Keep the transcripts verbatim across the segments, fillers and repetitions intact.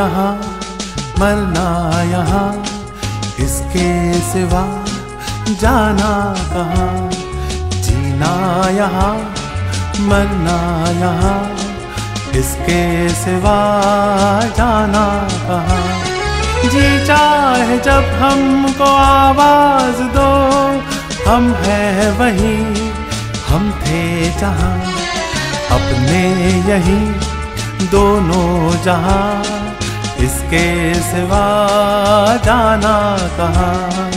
यहाँ मरना यहाँ, इसके सिवा जाना कहाँ। जीना यहाँ मरना यहाँ, इसके सिवा जाना कहाँ। जी चाहे जब हमको आवाज दो, हम हैं वहीं हम थे जहाँ, अपने यहीं दोनों जहाँ, इसके सिवा जाना कहाँ।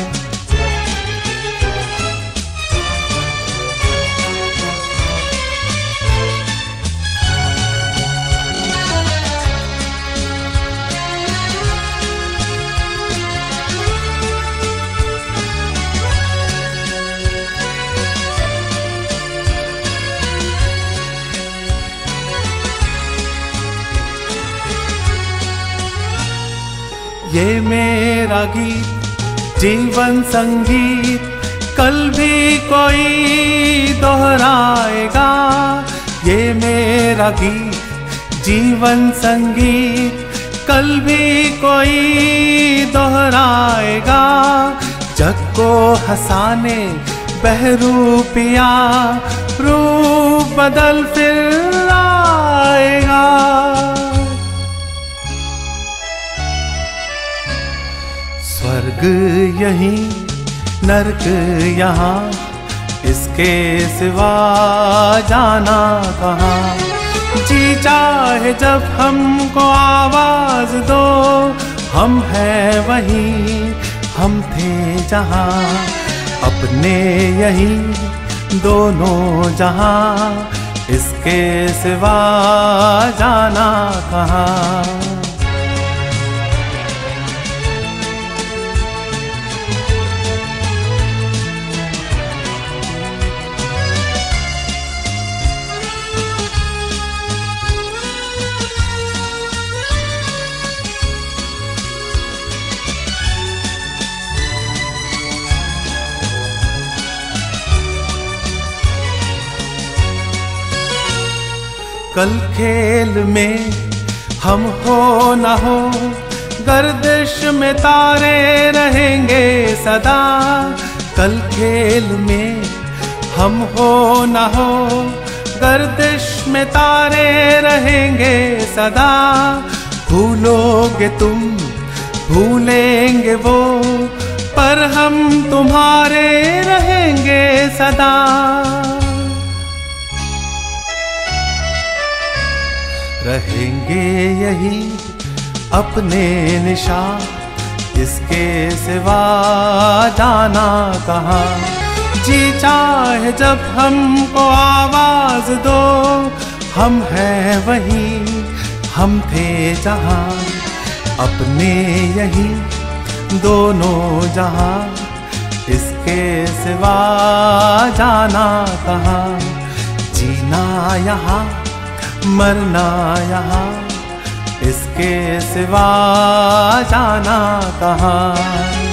ये मेरा गीत जीवन संगीत, कल भी कोई दोहराएगा। ये मेरा गीत जीवन संगीत, कल भी कोई दोहराएगा। जग को हंसाने बहरूपिया, रूप बदल फिर आएगा। स्वर्ग यहीं नरक यहाँ, इसके सिवा जाना कहाँ। जी चाहे जब हमको आवाज दो, हम हैं वहीं हम थे जहाँ, अपने यहीं दोनों जहाँ, इसके सिवा जाना कहाँ। कल खेल में हम हो न हो, गर्दिश में तारे रहेंगे सदा। कल खेल में हम हो न हो, गर्दिश में तारे रहेंगे सदा। भूलोगे तुम भूलेंगे वो, पर हम तुम्हारे रहेंगे सदा। रहेंगे यही अपने निशान, इसके सिवा जाना कहाँ। जी चाहे जब हमको आवाज दो, हम हैं वहीं हम थे जहाँ, अपने यहीं दोनों जहाँ, इसके सिवा जाना कहाँ। जीना यहाँ मरना यहाँ, इसके सिवा जाना कहाँ।